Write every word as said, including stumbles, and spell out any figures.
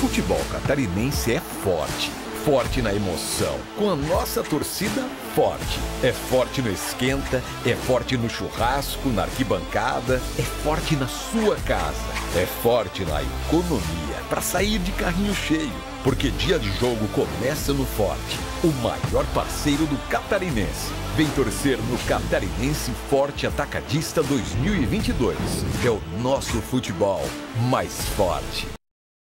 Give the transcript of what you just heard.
futebol catarinense é forte. Forte na emoção, com a nossa torcida forte. É forte no esquenta, é forte no churrasco, na arquibancada, é forte na sua casa. É forte na economia, para sair de carrinho cheio. Porque dia de jogo começa no Forte, o maior parceiro do catarinense. Vem torcer no Catarinense Forte Atacadista dois mil e vinte e dois. É o nosso futebol mais forte.